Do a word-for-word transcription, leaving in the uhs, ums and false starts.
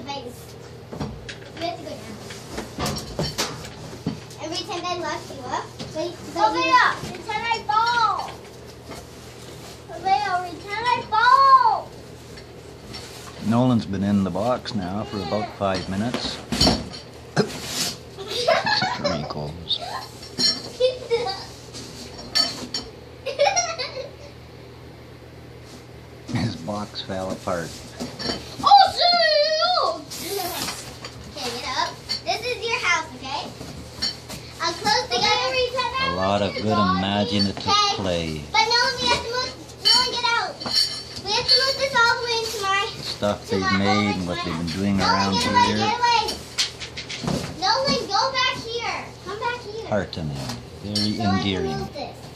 face. You have to go down. Every time I lock you up, wait. Olivia, pretend I fall. Olivia, pretend I fall. Nolan's been in the box now for about five minutes. Wrinkles. His box fell apart. Oh, shoot! Okay, get up. This is your house, okay? I'll close the door. A lot of good imaginative okay. play. But no, we have to move. No one get out. We have to move this all the way into my. The stuff to they've my, made and what they've been doing Nolan, around get away, here. Get away. Nolan, go back here. Come back here. Heart in it. Very So I can endearing. move this.